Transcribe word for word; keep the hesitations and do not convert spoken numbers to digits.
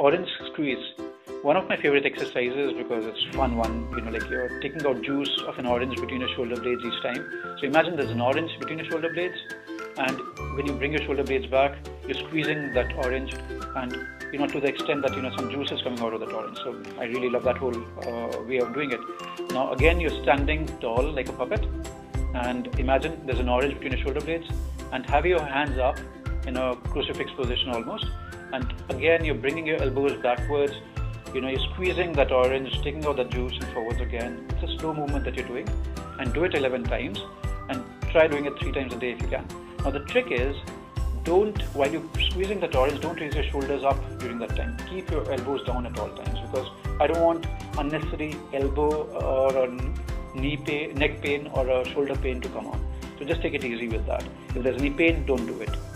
orange squeeze, one of my favorite exercises because it's fun one, you know, like you're taking out juice of an orange between your shoulder blades each time. So imagine there's an orange between your shoulder blades, and when you bring your shoulder blades back, you're squeezing that orange, and you know, to the extent that you know some juice is coming out of that orange. So I really love that whole uh, way of doing it. Now again, you're standing tall like a puppet, and imagine there's an orange between your shoulder blades, and have your hands up in a crucifix position almost, and again you're bringing your elbows backwards, you know, you're squeezing that orange, taking out the juice and forwards again. It's a slow movement that you're doing, and do it eleven times, and try doing it three times a day if you can. Now the trick is, don't, while you're squeezing that orange, don't raise your shoulders up during that time. Keep your elbows down at all times, because I don't want unnecessary elbow or a knee pain, neck pain or a shoulder pain to come on. So just take it easy with that. If there's any pain, don't do it.